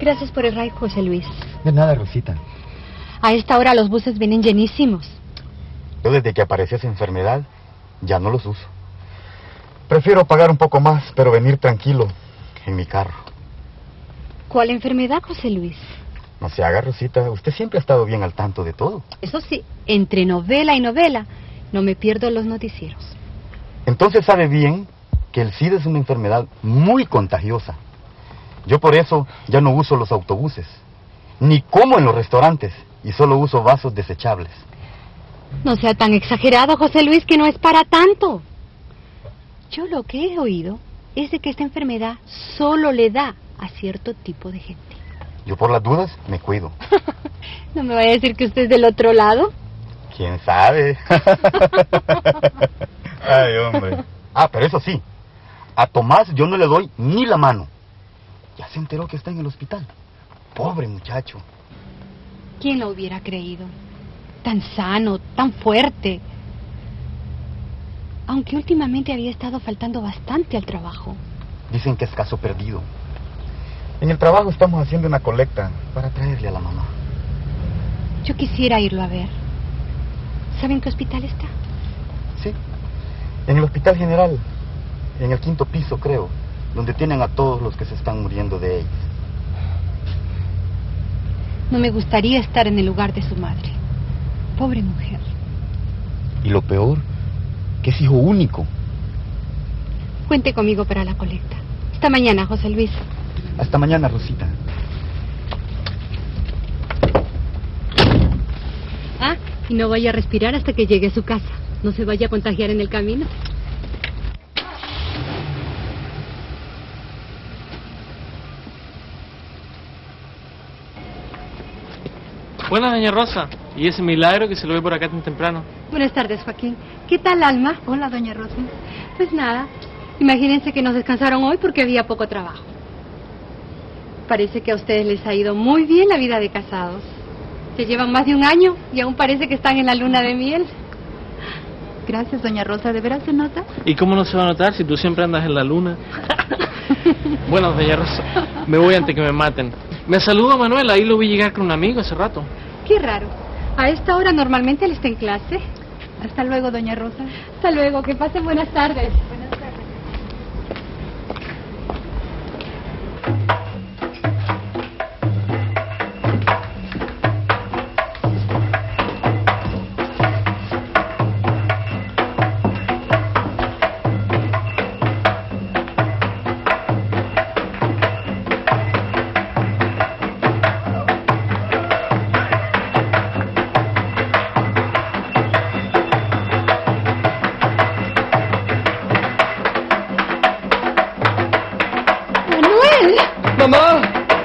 Gracias por el ride, José Luis. De nada, Rosita. A esta hora los buses vienen llenísimos. Yo desde que apareció esa enfermedad, ya no los uso. Prefiero pagar un poco más, pero venir tranquilo en mi carro. ¿Cuál enfermedad, José Luis? No se haga, Rosita. Usted siempre ha estado bien al tanto de todo. Eso sí, entre novela y novela, no me pierdo los noticieros. Entonces sabe bien que el SIDA es una enfermedad muy contagiosa. Yo por eso ya no uso los autobuses, ni como en los restaurantes, y solo uso vasos desechables. No sea tan exagerado, José Luis, que no es para tanto. Yo lo que he oído es de que esta enfermedad solo le da a cierto tipo de gente. Yo por las dudas me cuido. ¿No me vaya a decir que usted es del otro lado? ¿Quién sabe? Ay, hombre. Ah, pero eso sí, a Tomás yo no le doy ni la mano. Ya se enteró que está en el hospital. Pobre muchacho. ¿Quién lo hubiera creído? Tan sano, tan fuerte. Aunque últimamente había estado faltando bastante al trabajo. Dicen que es caso perdido. En el trabajo estamos haciendo una colecta para traerle a la mamá. Yo quisiera irlo a ver. ¿Saben qué hospital está? Sí, en el Hospital General, en el 5º piso, creo, donde tienen a todos los que se están muriendo de AIDS. No me gustaría estar en el lugar de su madre. Pobre mujer. Y lo peor, que es hijo único. Cuente conmigo para la colecta. Hasta mañana, José Luis. Hasta mañana, Rosita. Ah, y no vaya a respirar hasta que llegue a su casa. No se vaya a contagiar en el camino. Buenas, doña Rosa. Y ese milagro que se lo ve por acá tan temprano. Buenas tardes, Joaquín. ¿Qué tal, Alma? Hola, doña Rosa. Pues nada, imagínense que nos descansaron hoy porque había poco trabajo. Parece que a ustedes les ha ido muy bien la vida de casados. Que llevan más de un año y aún parece que están en la luna de miel. Gracias, doña Rosa. ¿De veras se nota? ¿Y cómo no se va a notar si tú siempre andas en la luna? Bueno, doña Rosa, me voy antes que me maten. Me saluda Manuel, ahí lo vi llegar con un amigo hace rato. Qué raro. A esta hora normalmente él está en clase. Hasta luego, doña Rosa. Hasta luego, que pasen buenas tardes. Buenas tardes. ¡Mamá!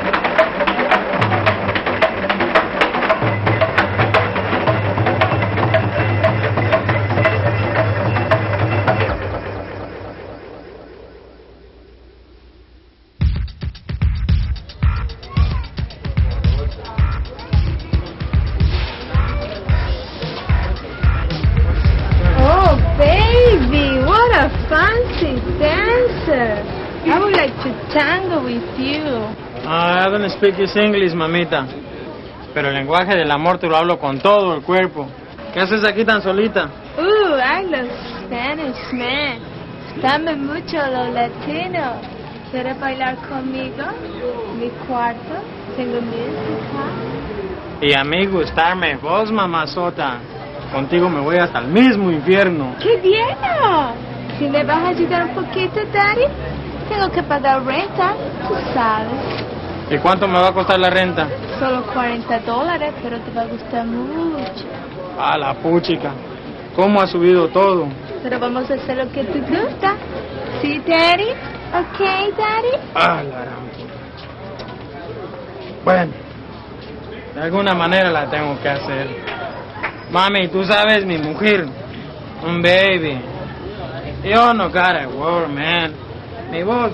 Oh, baby, what a fancy dancer. I would like to tango with you. I don't speak English, mamita. Pero el lenguaje del amor te lo hablo con todo el cuerpo. ¿Qué haces aquí tan solita? Ooh, I love Spanish, man. Dame mucho lo latino. ¿Quieres bailar conmigo? Mi cuarto, tengo música. Y a mí gustarme vos, mamazota. Contigo me voy hasta el mismo infierno. ¡Qué bien! Si me vas a ayudar un poquito, Daddy, tengo que pagar renta, tú sabes. ¿Y cuánto me va a costar la renta? Solo $40, pero te va a gustar mucho. A la puchica. ¿Cómo ha subido todo? Pero vamos a hacer lo que te gusta. ¿Sí, Daddy? ¿Ok, Daddy? Ah, la gran puta. Bueno, de alguna manera la tengo que hacer. Mami, tú sabes, mi mujer, un baby. Yo no gotta work, man. Mi voz.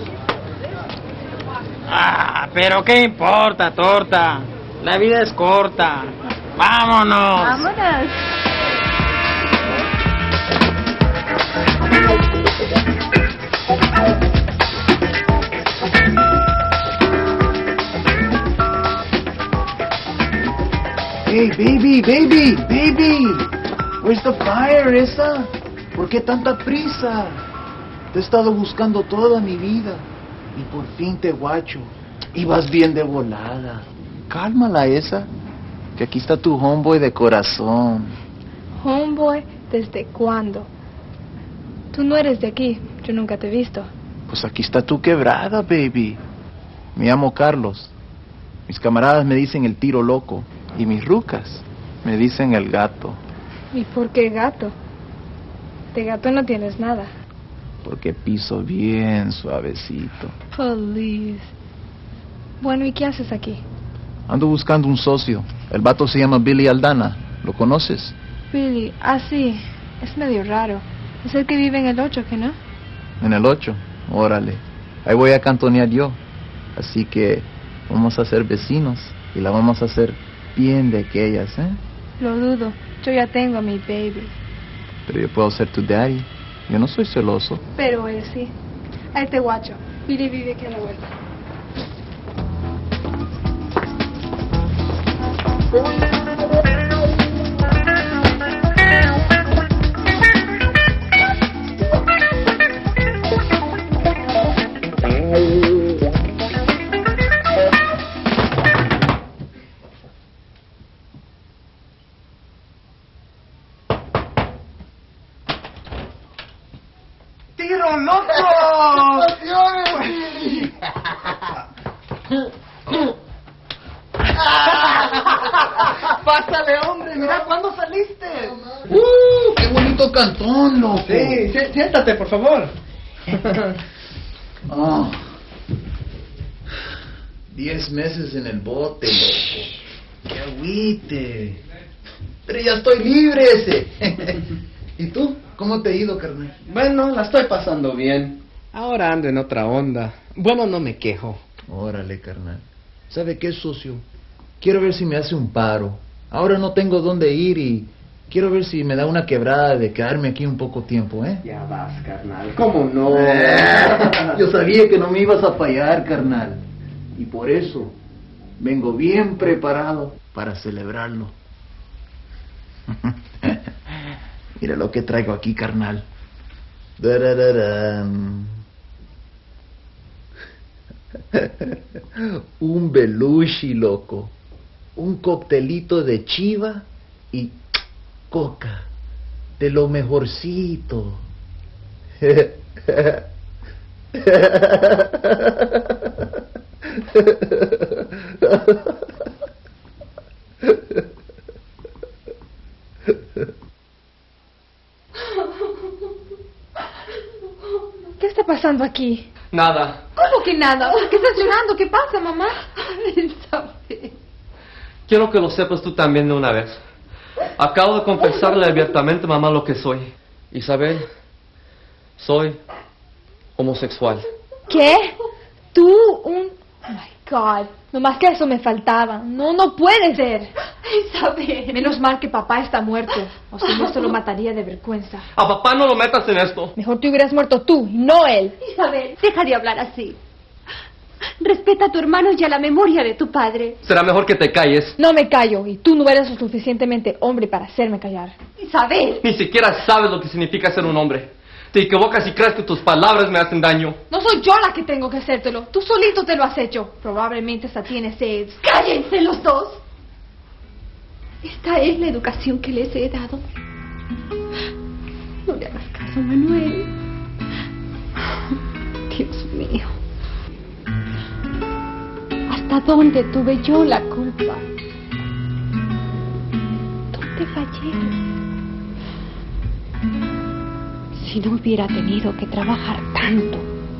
Ah, pero qué importa, torta. La vida es corta. Vámonos. Vámonos. Baby! Where's the fire, esa? ¿Por qué tanta prisa? Te he estado buscando toda mi vida y por fin te guacho. Y vas bien de volada. Cálmala, esa, que aquí está tu homeboy de corazón. Homeboy, ¿desde cuándo? Tú no eres de aquí, yo nunca te he visto. Pues aquí está tu quebrada, baby. Me llamo Carlos. Mis camaradas me dicen el tiro loco y mis rucas me dicen el gato. ¿Y por qué gato? De gato no tienes nada. Porque piso bien suavecito. Please. Bueno, ¿y qué haces aquí? Ando buscando un socio. El vato se llama Billy Aldana. ¿Lo conoces? Billy, sí. Es medio raro. Es el que vive en el 8, ¿que no? En el 8. Órale. Ahí voy a cantonear yo. Así que vamos a ser vecinos. Y la vamos a hacer bien de aquellas, ¿eh? Lo dudo. Yo ya tengo a mi baby. Pero yo puedo ser tu daddy. Yo no soy celoso. Pero él sí. Ahí te guacho. Billy vive aquí a la vuelta. ¡Tiro loco! Pásale, hombre, mira, ¿cuándo saliste? ¡Qué bonito cantón, loco! Sí, siéntate, por favor. 10 meses en el bote, loco. ¡Qué agüite! Pero ya estoy libre ese. ¿Y tú? ¿Cómo te ha ido, carnal? Bueno, la estoy pasando bien. Ahora ando en otra onda. Bueno, no me quejo. Órale, carnal. ¿Sabe qué, socio? Quiero ver si me hace un paro. Ahora no tengo dónde ir y quiero ver si me da una quebrada de quedarme aquí un poco tiempo, ¿eh? Ya vas, carnal. ¿Cómo no? Yo sabía que no me ibas a fallar, carnal. Y por eso vengo bien preparado para celebrarlo. Mira lo que traigo aquí, carnal. Darararán. Un belushi, loco. Un coctelito de chiva y coca. De lo mejorcito. ¿Qué está pasando aquí? Nada. ¿Cómo que nada? ¿Por qué estás llorando? ¿Qué pasa, mamá? Isabel. Quiero que lo sepas tú también de una vez. Acabo de confesarle abiertamente a mamá lo que soy. Isabel, soy homosexual. ¿Qué? ¿Tú un...? Oh, my God. Nomás que eso me faltaba. No puede ser. Isabel. Menos mal que papá está muerto. O si no, se lo mataría de vergüenza. A papá no lo metas en esto. Mejor te hubieras muerto tú, y no él. Isabel, deja de hablar así. Respeta a tu hermano y a la memoria de tu padre. Será mejor que te calles. No me callo, y tú no eres lo suficientemente hombre para hacerme callar. Isabel. Ni siquiera sabes lo que significa ser un hombre. Te equivocas y crees que tus palabras me hacen daño. No soy yo la que tengo que hacértelo. Tú solito te lo has hecho. Probablemente hasta tienes AIDS. ¡Cállense los dos! Esta es la educación que les he dado. No le hagas caso, Manuel. Dios mío. ¿Hasta dónde tuve yo la culpa? ¿Dónde fallé? Si no hubiera tenido que trabajar tanto.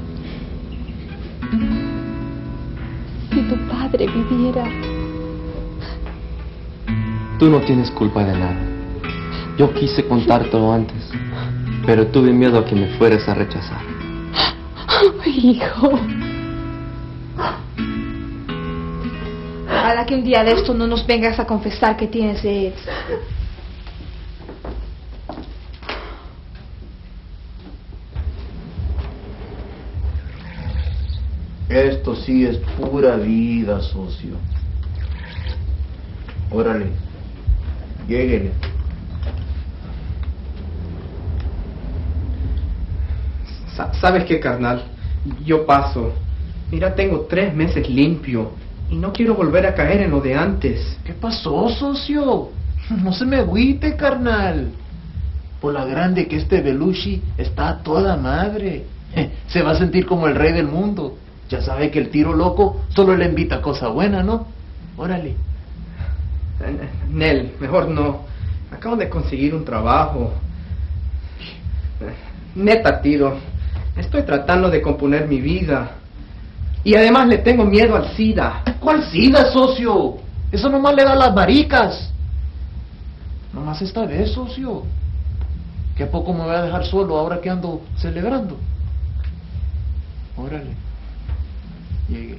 Si tu padre viviera. Tú no tienes culpa de nada. Yo quise contártelo antes, pero tuve miedo a que me fueras a rechazar. Hijo. Ojalá que un día de esto no nos vengas a confesar que tienes AIDS. Esto sí es pura vida, socio. Órale, Lléguele. ¿Sabes qué, carnal? Yo paso. Mira, tengo 3 meses limpio y no quiero volver a caer en lo de antes. ¿Qué pasó, socio? No se me agüite, carnal. Por la grande que este Belushi está a toda madre. Se va a sentir como el rey del mundo. Ya sabe que el tiro loco solo le invita a cosa buena, ¿no? Órale. Nel, mejor no. Acabo de conseguir un trabajo. Neta, tiro. Estoy tratando de componer mi vida. Y además le tengo miedo al SIDA. ¿Cuál SIDA, socio? Eso nomás le da a las maricas. Nomás esta vez, socio. ¿Qué a poco me voy a dejar solo ahora que ando celebrando? Órale. Lléguele.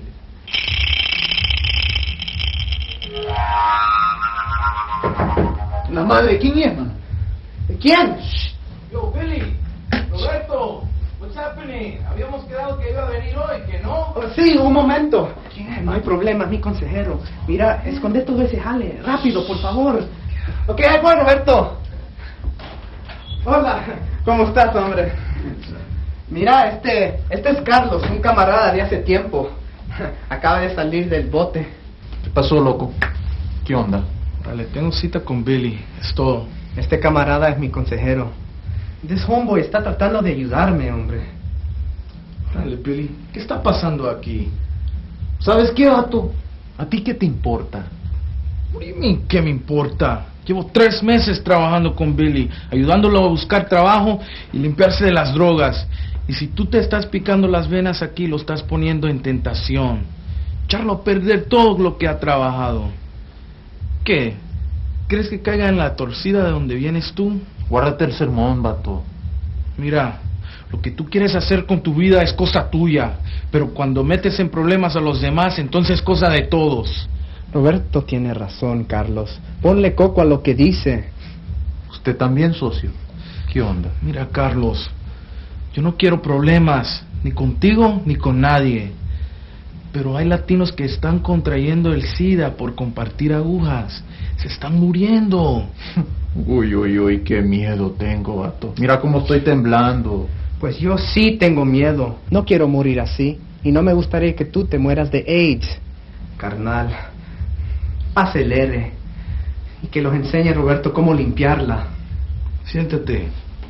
La madre, ¿quién es, man? ¿Quién? Yo, Billy, Roberto, what's happening? Habíamos quedado que iba a venir hoy, ¿que no? Sí, un momento. No hay problema, mi consejero. Mira, esconde todo ese jale. Rápido, por favor. Ok, ahí voy, Roberto. Hola, ¿cómo estás, hombre? Mira, este es Carlos, un camarada de hace tiempo. Acaba de salir del bote. ¿Qué pasó, loco? ¿Qué onda? Vale, tengo cita con Billy, es todo. Este camarada es mi consejero. This homeboy está tratando de ayudarme, hombre. Dale, Billy, ¿qué está pasando aquí? ¿Sabes qué, vato? ¿A ti qué te importa? What do you mean, ¿qué me importa? Llevo 3 meses trabajando con Billy, ayudándolo a buscar trabajo y limpiarse de las drogas. Y si tú te estás picando las venas aquí, lo estás poniendo en tentación. Echarlo a perder todo lo que ha trabajado. ¿Qué? ¿Crees que caiga en la torcida de donde vienes tú? Guárdate el sermón, vato. Mira, lo que tú quieres hacer con tu vida es cosa tuya, pero cuando metes en problemas a los demás, entonces es cosa de todos. Roberto tiene razón, Carlos. Ponle coco a lo que dice. Usted también, socio. ¿Qué onda? Mira, Carlos, yo no quiero problemas, ni contigo ni con nadie. Pero hay latinos que están contrayendo el SIDA por compartir agujas. Se están muriendo. Uy, qué miedo tengo, vato. Mira cómo estoy temblando. Pues yo sí tengo miedo. No quiero morir así. Y no me gustaría que tú te mueras de AIDS. Carnal, acelere. Y que los enseñe Roberto cómo limpiarla. Siéntate.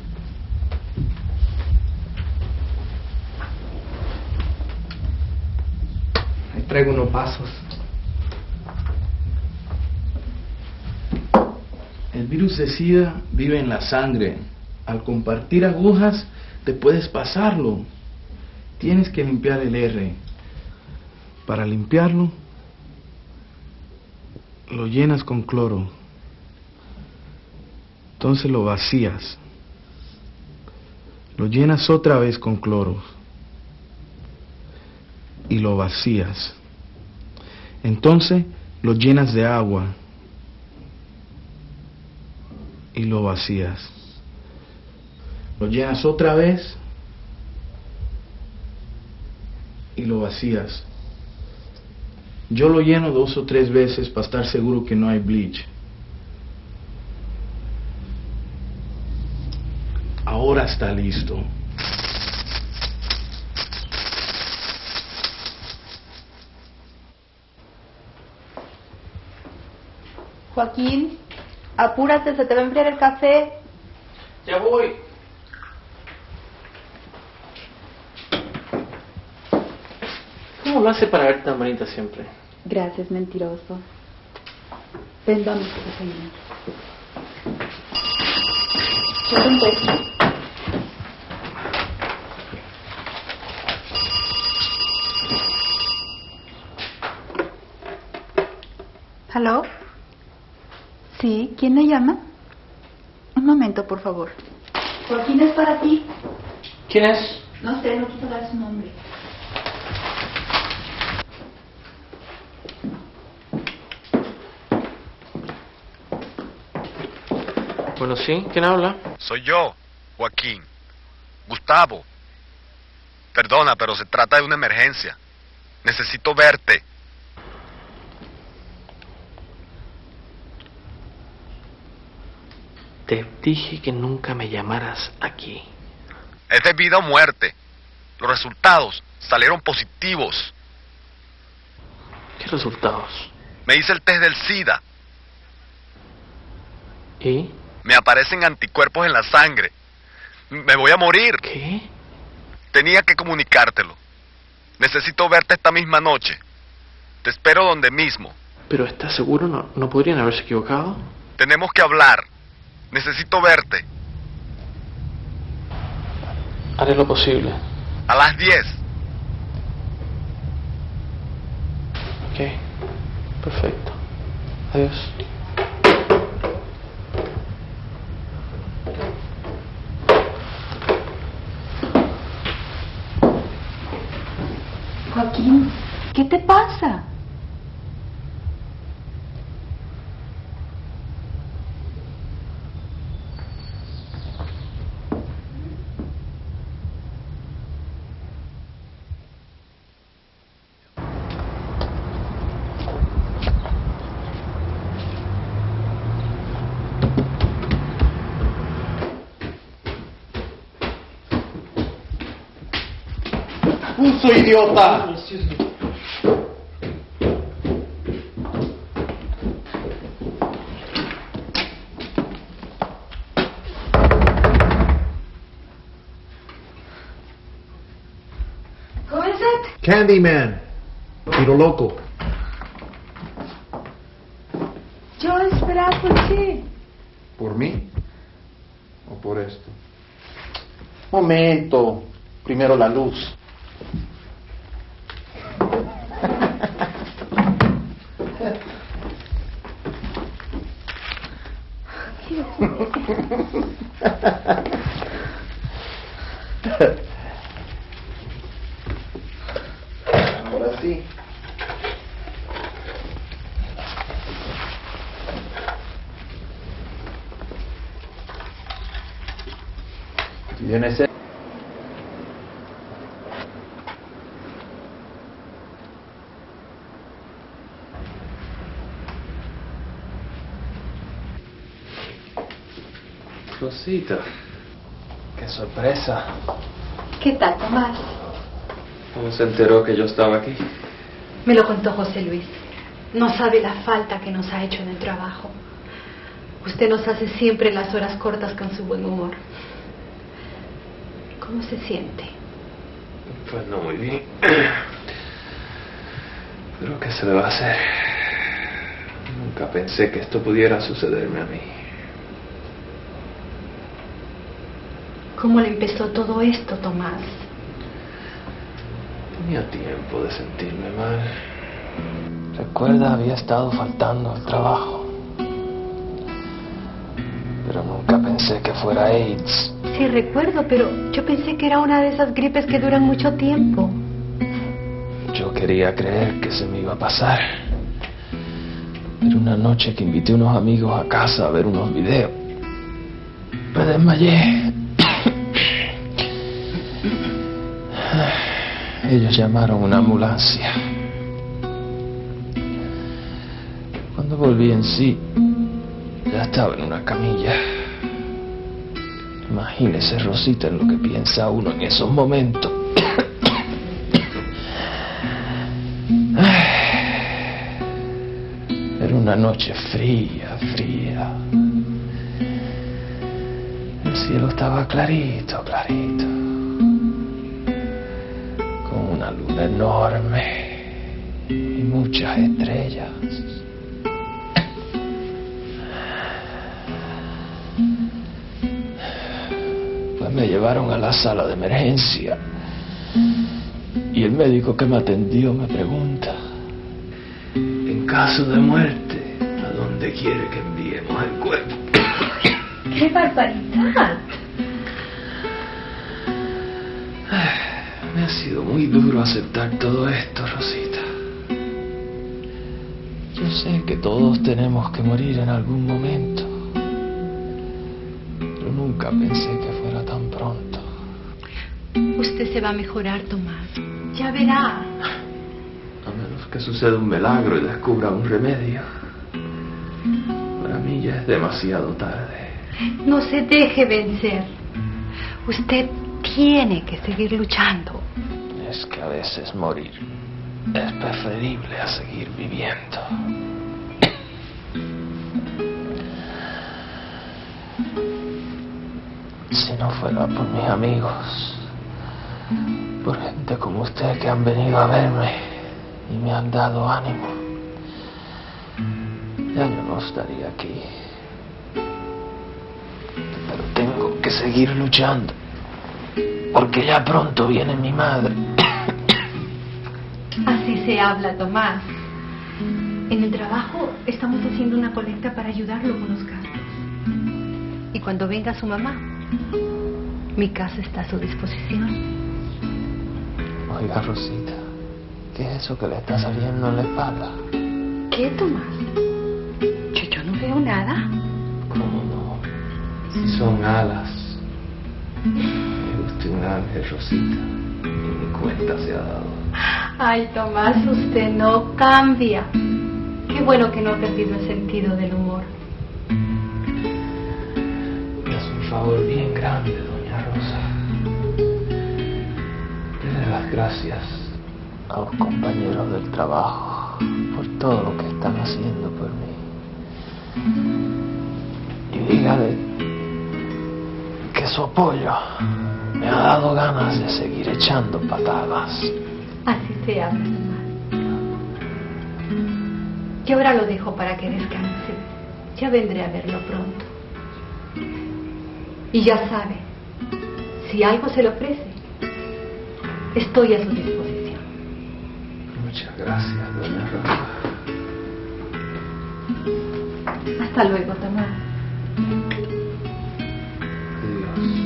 Ahí traigo unos vasos. El virus de SIDA vive en la sangre. Al compartir agujas, te puedes pasarlo. Tienes que limpiar el R. Para limpiarlo, lo llenas con cloro. Entonces lo vacías. Lo llenas otra vez con cloro. Y lo vacías. Entonces lo llenas de agua. Y lo vacías. Lo llenas otra vez. Y lo vacías. Yo lo lleno 2 o 3 veces para estar seguro que no hay bleach. Ahora está listo. Joaquín, apúrate, se te va a enfriar el café. Ya voy. ¿Cómo lo hace para ver tan bonita siempre? Gracias, mentiroso. Ven, vamos a desayunar. Quiero un beso. ¿Aló? Sí, ¿quién me llama? Un momento, por favor. Joaquín, es para ti. ¿Quién es? No sé, no quiso dar su nombre. Bueno, sí, ¿quién habla? Soy yo, Joaquín. Gustavo. Perdona, pero se trata de una emergencia. Necesito verte. Te dije que nunca me llamaras aquí. Es de vida o muerte. Los resultados salieron positivos. ¿Qué resultados? Me hice el test del SIDA. ¿Y? Me aparecen anticuerpos en la sangre. Me voy a morir. ¿Qué? Tenía que comunicártelo. Necesito verte esta misma noche. Te espero donde mismo. ¿Pero estás seguro? ¿No podrían haberse equivocado? Tenemos que hablar. Necesito verte. Haré lo posible. A las 10. Ok. Perfecto. Adiós. Joaquín, ¿qué te pasa? ¡Puso, idiota! Who is it? Candyman. Tiro loco. Yo esperaba por ti. ¿Por mí? ¿O por esto? Momento. Primero la luz. Ahora sí. ¿Tienes sed? Rosita, qué sorpresa. ¿Qué tal, Tomás? ¿Cómo se enteró que yo estaba aquí? Me lo contó José Luis. No sabe la falta que nos ha hecho en el trabajo. Usted nos hace siempre las horas cortas con su buen humor. ¿Cómo se siente? Pues no muy bien. Pero ¿qué se le va a hacer? Nunca pensé que esto pudiera sucederme a mí. ¿Cómo le empezó todo esto, Tomás? Tenía tiempo de sentirme mal. Recuerda, había estado faltando al trabajo. Pero nunca pensé que fuera AIDS. Sí, recuerdo, pero yo pensé que era una de esas gripes que duran mucho tiempo. Yo quería creer que se me iba a pasar. Pero una noche que invité a unos amigos a casa a ver unos videos, me desmayé. Ellos llamaron una ambulancia. Cuando volví en sí, ya estaba en una camilla. Imagínese, Rosita, en lo que piensa uno en esos momentos. Era una noche fría, fría. El cielo estaba clarito, clarito. Con una luna enorme y muchas estrellas. Pues me llevaron a la sala de emergencia y el médico que me atendió me pregunta: en caso de muerte, ¿a dónde quiere que enviemos el cuerpo? ¡Qué barbaridad! Me ha sido muy duro aceptar todo esto, Rosita. Yo sé que todos tenemos que morir en algún momento, pero nunca pensé que fuera tan pronto. Usted se va a mejorar, Tomás. Ya verá. A menos que suceda un milagro y descubra un remedio. Para mí ya es demasiado tarde. No se deje vencer. Usted tiene que seguir luchando. Es que a veces morir es preferible a seguir viviendo. Si no fuera por mis amigos, por gente como usted que han venido a verme y me han dado ánimo, ya yo no estaría aquí. Pero tengo que seguir luchando, porque ya pronto viene mi madre. Así se habla, Tomás. En el trabajo estamos haciendo una colecta para ayudarlo con los gastos. Y cuando venga su mamá, mi casa está a su disposición. Oiga, Rosita, ¿qué es eso que le está saliendo en la espalda? ¿Qué, Tomás? Yo no veo nada. ¿Cómo no? Si son alas. Es usted un ángel, Rosita. Y ni cuenta se ha dado. Ay, Tomás, usted no cambia. Qué bueno que no ha perdido el sentido del humor. Me hace un favor bien grande, doña Rosa. Dele las gracias a los compañeros del trabajo por todo lo que están haciendo por mí. Y dígale que su apoyo me ha dado ganas de seguir echando patadas. Así se habla, Tomás. Yo ahora lo dejo para que descanse. Ya vendré a verlo pronto. Y ya sabe, si algo se le ofrece, estoy a su disposición. Muchas gracias, doña Rosa. Hasta luego, Tomás. Adiós.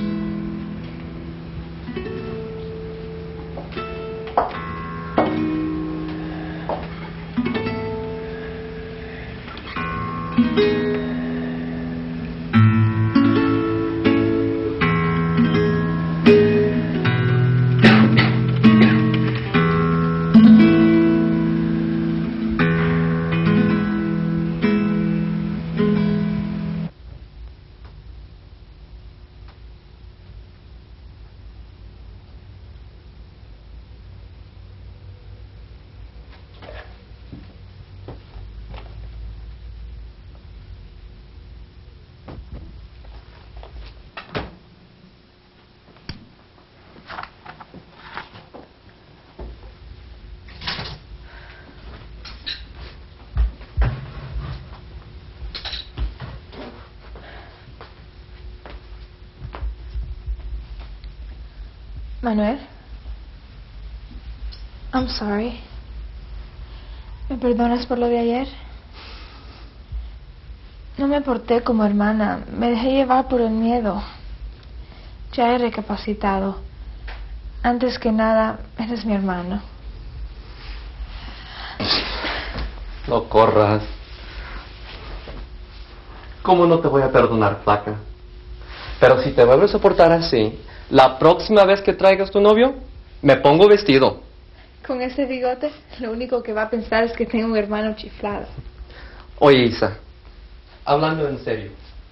Manuel, I'm sorry. ¿Me perdonas por lo de ayer? No me porté como hermana, me dejé llevar por el miedo. Ya he recapacitado. Antes que nada, eres mi hermano. No corras. ¿Cómo no te voy a perdonar, flaca? Pero si te vuelves a portar así, la próxima vez que traigas tu novio, me pongo vestido. Con ese bigote, lo único que va a pensar es que tengo un hermano chiflado. Oye, Isa, hablando en serio,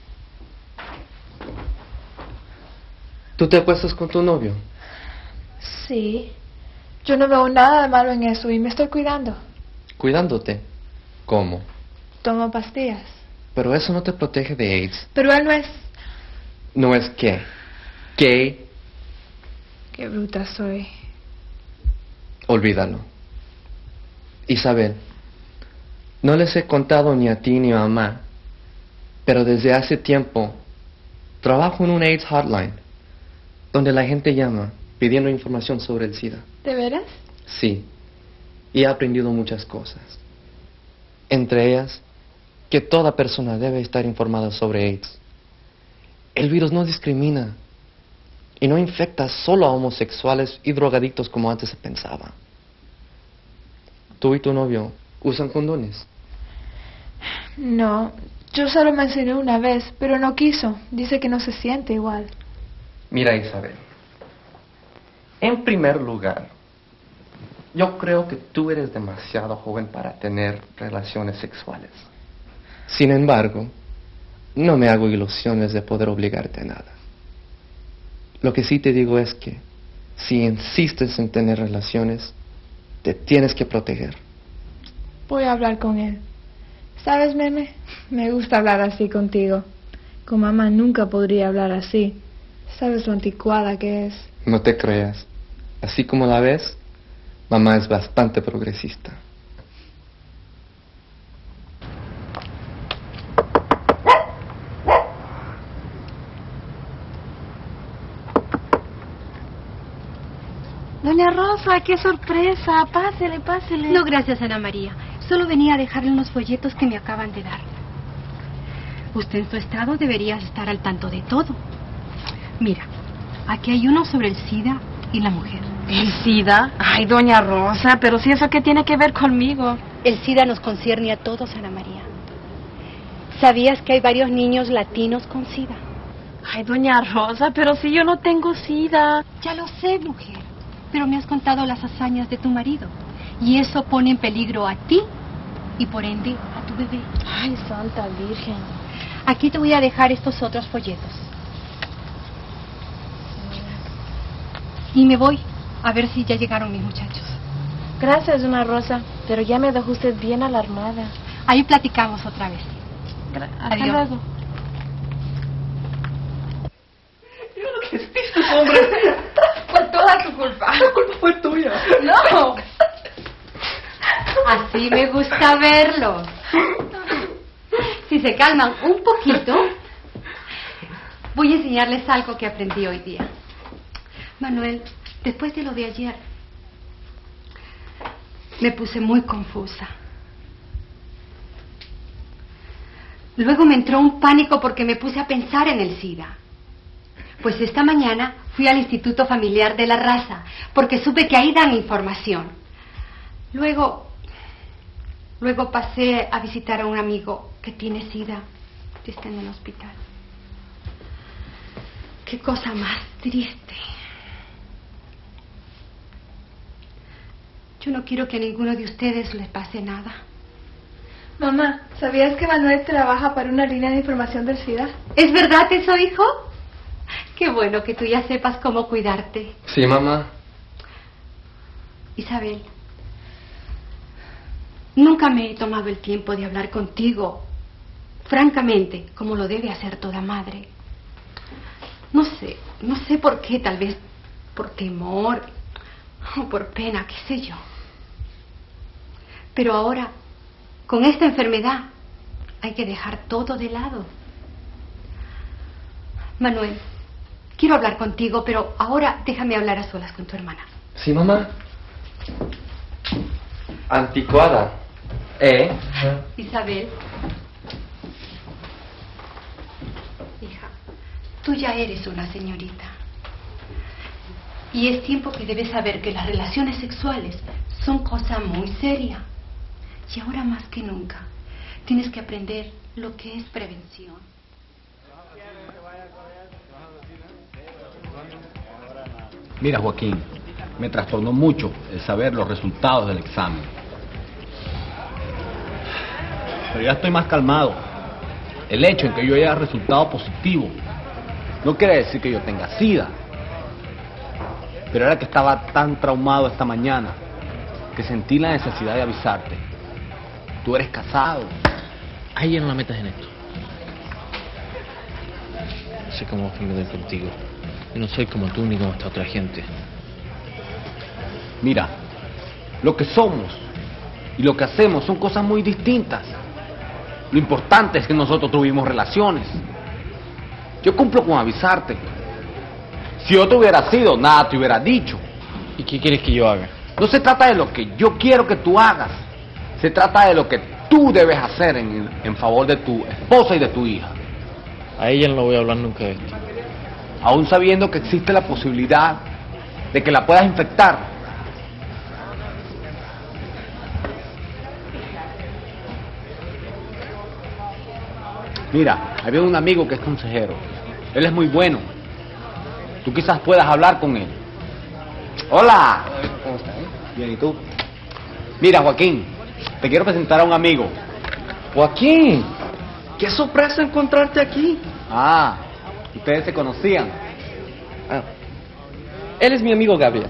¿tú te acuestas con tu novio? Sí. Yo no veo nada de malo en eso y me estoy cuidando. ¿Cuidándote? ¿Cómo? Tomo pastillas. Pero eso no te protege de AIDS. Pero él no es... ¿No es qué? ¿Qué? Qué bruta soy. Olvídalo. Isabel, no les he contado ni a ti ni a mamá, pero desde hace tiempo trabajo en un AIDS hotline, donde la gente llama pidiendo información sobre el SIDA. ¿De veras? Sí, y he aprendido muchas cosas. Entre ellas, que toda persona debe estar informada sobre AIDS. El virus no discrimina y no infecta solo a homosexuales y drogadictos como antes se pensaba. ¿Tú y tu novio usan condones? No, yo solo me enseñé una vez, pero no quiso. Dice que no se siente igual. Mira, Isabel, en primer lugar, yo creo que tú eres demasiado joven para tener relaciones sexuales. Sin embargo, no me hago ilusiones de poder obligarte a nada. Lo que sí te digo es que, si insistes en tener relaciones, te tienes que proteger. Voy a hablar con él. ¿Sabes, Meme? Me gusta hablar así contigo. Con mamá nunca podría hablar así. ¿Sabes lo anticuada que es? No te creas. Así como la ves, mamá es bastante progresista. Doña Rosa, qué sorpresa. Pásele, pásele. No, gracias, Ana María. Solo venía a dejarle unos folletos que me acaban de dar. Usted en su estado debería estar al tanto de todo. Mira, aquí hay uno sobre el SIDA y la mujer. ¿El SIDA? Ay, doña Rosa, pero si eso qué tiene que ver conmigo. El SIDA nos concierne a todos, Ana María. ¿Sabías que hay varios niños latinos con SIDA? Ay, doña Rosa, pero si yo no tengo SIDA. Ya lo sé, mujer, pero me has contado las hazañas de tu marido. Y eso pone en peligro a ti y por ende a tu bebé. Ay, Santa Virgen. Aquí te voy a dejar estos otros folletos. Y me voy a ver si ya llegaron mis muchachos. Gracias, doña Rosa, pero ya me dejó usted bien alarmada. Ahí platicamos otra vez. Hasta Adiós. luego. Mira lo que hiciste, hombre. Fue toda tu culpa. La culpa fue tuya. No. Así me gusta verlos. Si se calman un poquito, voy a enseñarles algo que aprendí hoy día. Manuel, después de lo de ayer, me puse muy confusa. Luego me entró un pánico porque me puse a pensar en el SIDA. Pues esta mañana fui al Instituto Familiar de la Raza, porque supe que ahí dan información. Luego pasé a visitar a un amigo que tiene SIDA, que está en el hospital. Qué cosa más triste. Yo no quiero que a ninguno de ustedes les pase nada. Mamá, ¿sabías que Manuel trabaja para una línea de información del SIDA? ¿Es verdad eso, hijo? Qué bueno que tú ya sepas cómo cuidarte. Sí, mamá. Isabel, nunca me he tomado el tiempo de hablar contigo, francamente, como lo debe hacer toda madre. No sé por qué, tal vez por temor o por pena, qué sé yo. Pero ahora, con esta enfermedad, hay que dejar todo de lado. Manuel, quiero hablar contigo, pero ahora déjame hablar a solas con tu hermana. Sí, mamá. Anticuada. Isabel. Hija, tú ya eres una señorita. Y es tiempo que debes saber que las relaciones sexuales son cosa muy seria. Y ahora más que nunca, tienes que aprender lo que es prevención. Mira, Joaquín, me trastornó mucho el saber los resultados del examen. Pero ya estoy más calmado. El hecho en que yo haya resultado positivo no quiere decir que yo tenga SIDA. Pero era que estaba tan traumado esta mañana que sentí la necesidad de avisarte. Tú eres casado. Ahí ya no la metas en esto. Sé cómo me doy contigo. Yo no soy como tú ni como esta otra gente. Mira, lo que somos y lo que hacemos son cosas muy distintas. Lo importante es que nosotros tuvimos relaciones. Yo cumplo con avisarte. Si yo te hubiera sido, nada te hubiera dicho. ¿Y qué quieres que yo haga? No se trata de lo que yo quiero que tú hagas. Se trata de lo que tú debes hacer en favor de tu esposa y de tu hija. A ella no le voy a hablar nunca de esto. Aún sabiendo que existe la posibilidad de que la puedas infectar. Mira, había un amigo que es consejero. Él es muy bueno. Tú quizás puedas hablar con él. Hola. ¿Cómo estás? Bien, ¿y tú? Mira, Joaquín, te quiero presentar a un amigo. Joaquín. ¡Qué sorpresa encontrarte aquí! Ah, ustedes se conocían. Ah, él es mi amigo Gabriel.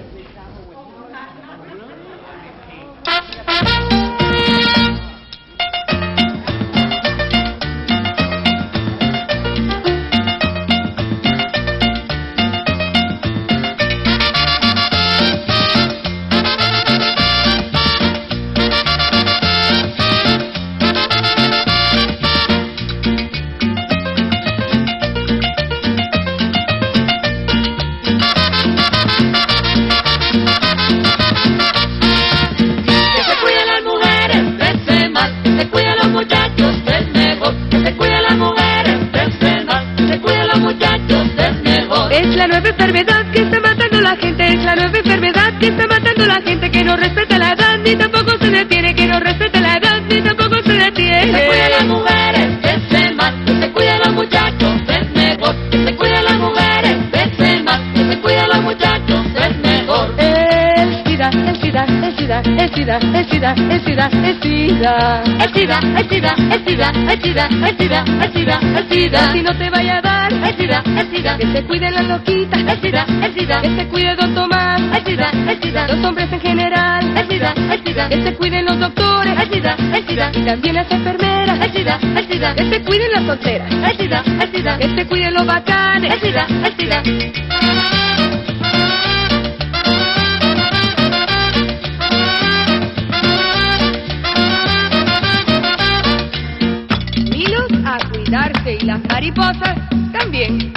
La nueva enfermedad que está matando a la gente, es la nueva enfermedad que está matando a la gente, que no respeta la edad ni tampoco se detiene, que no respeta la edad ni tampoco se detiene. Que se cuida a las mujeres, vete más, que se cuida a los muchachos, es mejor. Que se cuida a las mujeres, vete más, que se cuida a los muchachos, es mejor. El SIDA, el SIDA, el SIDA, el SIDA, el SIDA, el SIDA, el SIDA. El SIDA, el SIDA, el SIDA, el SIDA, el SIDA, el SIDA, el SIDA. Si no te vaya a dar, el SIDA, el SIDA. Que se cuiden las loquitas, el SIDA, el SIDA. Que se cuide Don Tomás, el SIDA, el SIDA. Los hombres en general, el SIDA, el SIDA. Que se cuiden los doctores, el SIDA, el SIDA. Y también las enfermeras, el SIDA, el SIDA. Que se cuiden las solteras, el SIDA, el SIDA. Que se cuiden los bacanes, el SIDA, el SIDA. Niños a cuidarse y las mariposas también.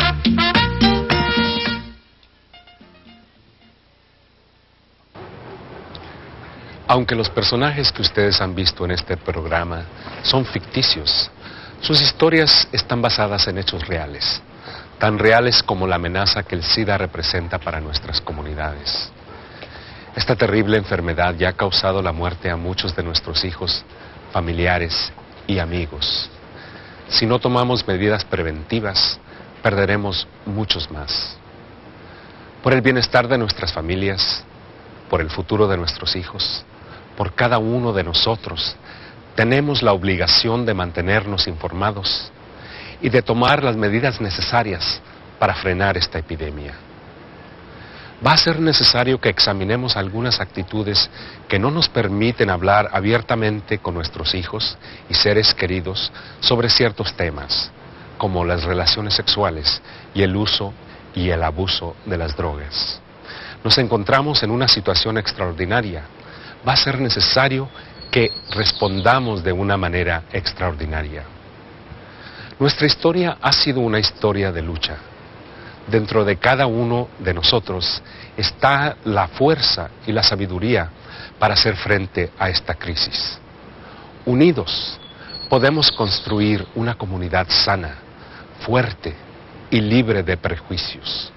Aunque los personajes que ustedes han visto en este programa son ficticios, sus historias están basadas en hechos reales, tan reales como la amenaza que el SIDA representa para nuestras comunidades. Esta terrible enfermedad ya ha causado la muerte a muchos de nuestros hijos, familiares y amigos. Si no tomamos medidas preventivas, perderemos muchos más. Por el bienestar de nuestras familias, por el futuro de nuestros hijos, por cada uno de nosotros, tenemos la obligación de mantenernos informados y de tomar las medidas necesarias para frenar esta epidemia. Va a ser necesario que examinemos algunas actitudes que no nos permiten hablar abiertamente con nuestros hijos y seres queridos sobre ciertos temas, como las relaciones sexuales y el uso y el abuso de las drogas. Nos encontramos en una situación extraordinaria. Va a ser necesario que respondamos de una manera extraordinaria. Nuestra historia ha sido una historia de lucha. Dentro de cada uno de nosotros está la fuerza y la sabiduría para hacer frente a esta crisis. Unidos, podemos construir una comunidad sana, fuerte y libre de prejuicios.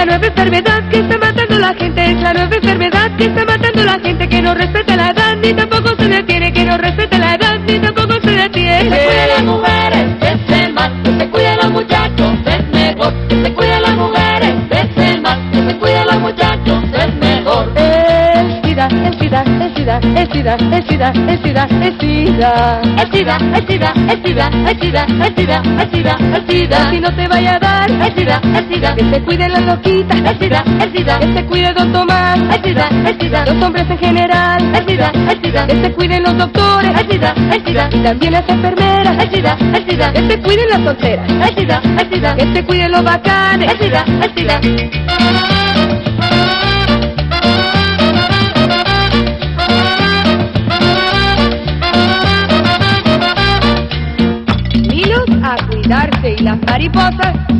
la nueva enfermedad que está matando a la gente, es la nueva enfermedad que está matando a la gente, que no respeta la edad, ni tampoco se detiene, que no respeta la edad, ni tampoco se detiene. Que se cuiden las mujeres, vete más, que se cuiden los muchachos, es mejor. Que se cuiden las mujeres, vete más, que se cuiden los muchachos, es mejor. El SIDA, el SIDA, el SIDA, el SIDA, el SIDA, el SIDA, el SIDA. El SIDA, el SIDA, el SIDA, el SIDA, el SIDA, el SIDA, el SIDA. Si no te vaya a dar, el SIDA, el SIDA. Que se cuiden las loquitas, el SIDA, el SIDA. Que se cuide Don Tomás, el SIDA, el SIDA. Los hombres en general, el SIDA, el SIDA. Que se cuiden los doctores, el SIDA, el SIDA. Y también las enfermeras, el SIDA, el SIDA. Que se cuiden las solteras, el SIDA, el SIDA. Que se cuiden los bacanes, el SIDA, el SIDA. Niños a cuidarse y las mariposas